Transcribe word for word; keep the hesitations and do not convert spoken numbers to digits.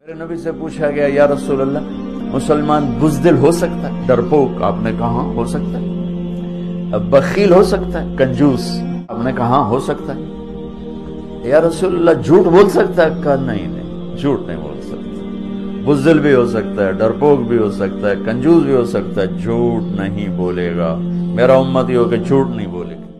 मेरे नबी से पूछा गया, या रसूल अल्लाह, मुसलमान बुज़दिल हो सकता है? डरपोक? आपने कहा हो सकता है। बखील हो सकता है? कंजूस? आपने कहा हो सकता है। या रसूल अल्लाह, झूठ बोल सकता है? कहा नहीं नहीं, झूठ नहीं बोल सकता। बुज़दिल भी हो सकता है, डरपोक भी हो सकता है, कंजूस भी हो सकता है, झूठ नहीं बोलेगा। मेरा उम्मती हो के झूठ नहीं बोलेगा।